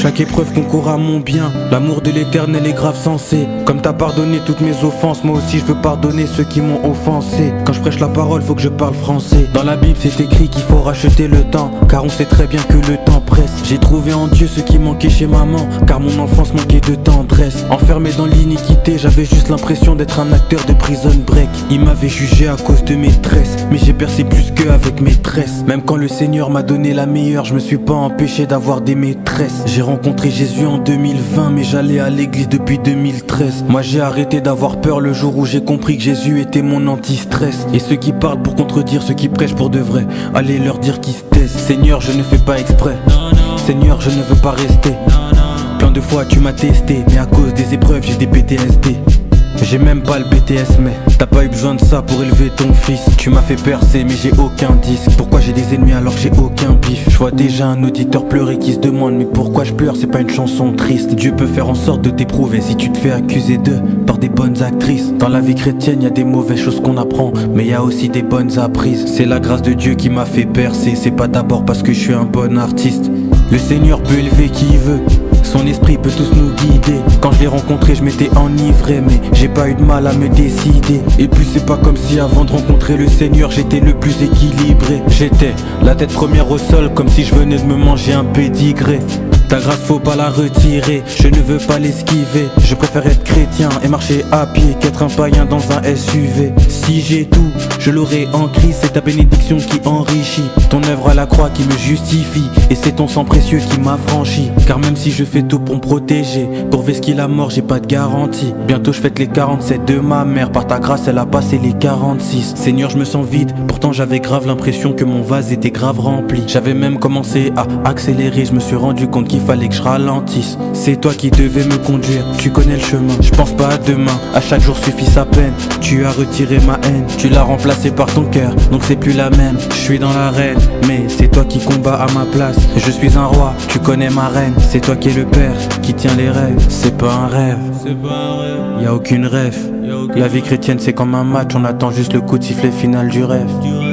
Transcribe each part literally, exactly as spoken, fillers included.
Chaque épreuve concourt à mon bien. L'amour de l'éternel est grave sensé. Comme t'as pardonné toutes mes offenses, moi aussi je veux pardonner ceux qui m'ont offensé. Quand je prêche la parole, faut que je parle français. Dans la Bible c'est écrit qu'il faut racheter le temps, car on sait très bien que le temps presse. J'ai trouvé en Dieu ce qui manquait chez maman, car mon enfance manquait de tendresse. Enfermé dans l'iniquité, j'avais juste l'impression d'être un acteur de Prison Break. Il m'avait jugé à cause de mes tresses, mais j'ai percé plus qu'eux avec mes tresses. Même quand le Seigneur m'a donné la meilleure, je me suis pas empêché d'avoir des maîtresses. J'ai rencontré Jésus en deux mille vingt, mais j'allais à l'église depuis deux mille treize. Moi j'ai arrêté d'avoir peur le jour où j'ai compris que Jésus était mon anti-stress. Et ceux qui parlent pour contredire ceux qui prêchent pour de vrai, allez leur dire qu'ils se taisent. Seigneur, je ne fais pas exprès. Seigneur, je ne veux pas rester. Plein de fois tu m'as testé, mais à cause des épreuves j'ai des P T S D. J'ai même pas le B T S, mais t'as pas eu besoin de ça pour élever ton fils. Tu m'as fait percer mais j'ai aucun disque. Pourquoi j'ai des ennemis alors que j'ai aucun bif? Je vois déjà un auditeur pleurer qui se demande mais pourquoi je pleure, c'est pas une chanson triste. Dieu peut faire en sorte de t'éprouver si tu te fais accuser d'eux par des bonnes actrices. Dans la vie chrétienne y a des mauvaises choses qu'on apprend, mais y a aussi des bonnes apprises. C'est la grâce de Dieu qui m'a fait percer, c'est pas d'abord parce que je suis un bon artiste. Le Seigneur peut élever qui il veut, son esprit peut tous nous guider. Quand je l'ai rencontré je m'étais enivré, mais j'ai pas eu de mal à me décider. Et puis c'est pas comme si avant de rencontrer le Seigneur j'étais le plus équilibré. J'étais la tête première au sol, comme si je venais de me manger un pédigré. Ta grâce faut pas la retirer, je ne veux pas l'esquiver. Je préfère être chrétien et marcher à pied qu'être un païen dans un S U V. Si j'ai tout, je l'aurai en Christ, c'est ta bénédiction qui enrichit. Ton œuvre à la croix qui me justifie, et c'est ton sang précieux qui m'a franchi. Car même si je fais tout pour me protéger, pour vesquiller la mort j'ai pas de garantie. Bientôt je fête les quarante-sept de ma mère, par ta grâce elle a passé les quarante-six. Seigneur, je me sens vide, pourtant j'avais grave l'impression que mon vase était grave rempli. J'avais même commencé à accélérer, je me suis rendu compte qu'il fallait que je ralentisse. C'est toi qui devais me conduire, tu connais le chemin. Je pense pas à demain, à chaque jour suffit sa peine. Tu as retiré ma haine, tu l'as remplacée par ton cœur, donc c'est plus la même. Je suis dans l'arène, mais c'est toi qui combats à ma place. Je suis un roi, tu connais ma reine. C'est toi qui es le père, qui tient les rêves. C'est pas un rêve, c'est pas un rêve. Y a aucune rêve. La vie chrétienne c'est comme un match, on attend juste le coup de sifflet final du rêve.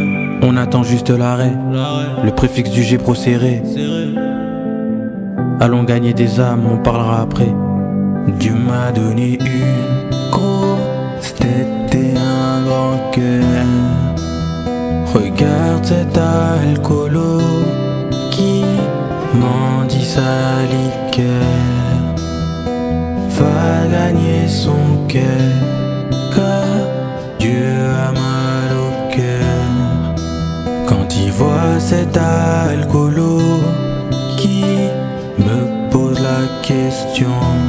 On attend juste l'arrêt, le préfixe du G pro serré. Allons gagner des âmes, on parlera après. Dieu m'a donné une grosse tête et un grand cœur. Regarde cet alcoolo qui mendie sa liqueur. Va gagner son cœur, car Dieu a mal au cœur. Quand il voit cet alcoolo qui me pose la question,